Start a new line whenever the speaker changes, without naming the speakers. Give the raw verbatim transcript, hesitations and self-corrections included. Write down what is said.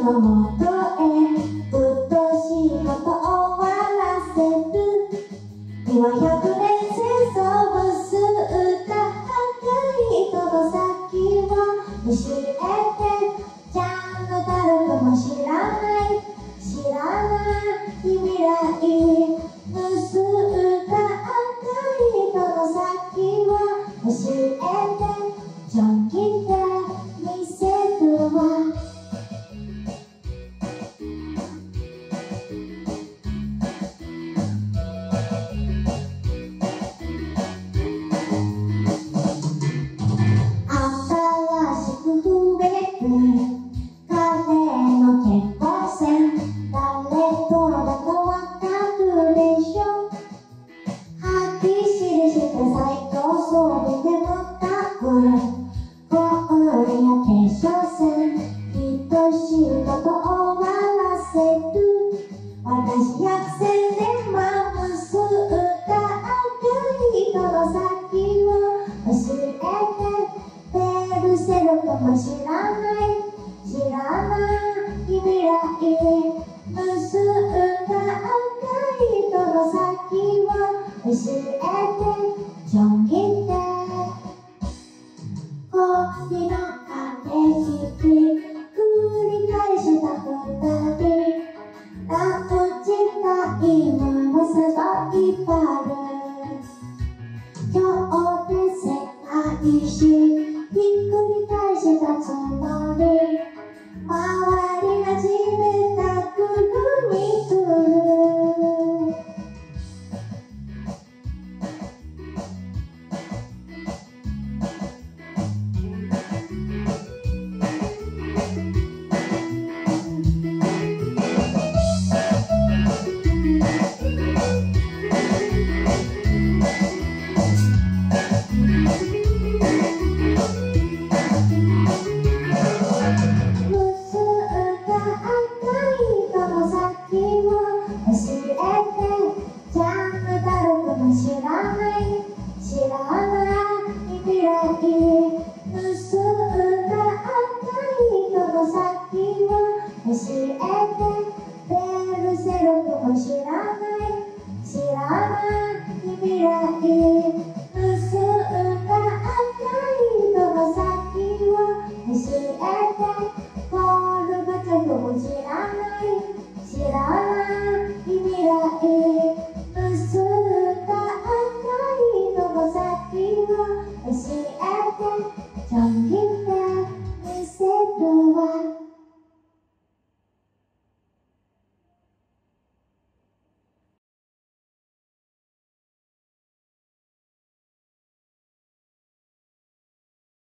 のもとへうっとうしいことを終わらせる今百年戦争をすった赤い人の先を教えてちゃんと誰とも知らない知らない未来結った赤い人の先を教えてちょん切って見せるわ私百戦錬磨結った赤い人の先を教えてベルセルクも知らない知らない未来結った赤い人の先を教えてちょん切って恋の駆け引き繰り返した二人ラブ今はさばいっぱいある今日で世界史ひっくり返したつもり回り始めたくるみくる知らない知らない未来結った赤い人の先を教えてベルセルクも知らない知らない未来結った赤い人の先を教えてゴールバチョフも知らない知らない未来結った赤い人の先を教えてちょん